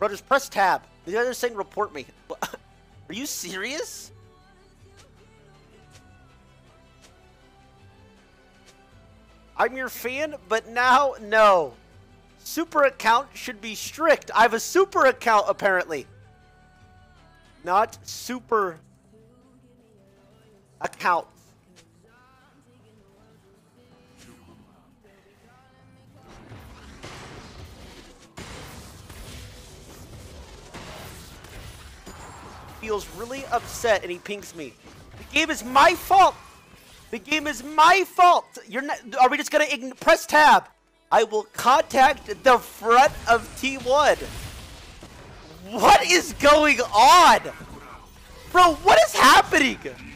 Bro, just press tab. The other saying report me. Are you serious? I'm your fan, but now, no. Super account should be strict. I have a super account, apparently. Not super account. Feels really upset and he pings me. The game is my fault. The game is my fault. You're not. Are we just gonna press tab? I will contact the front of T1. What is going on? Bro, what is happening?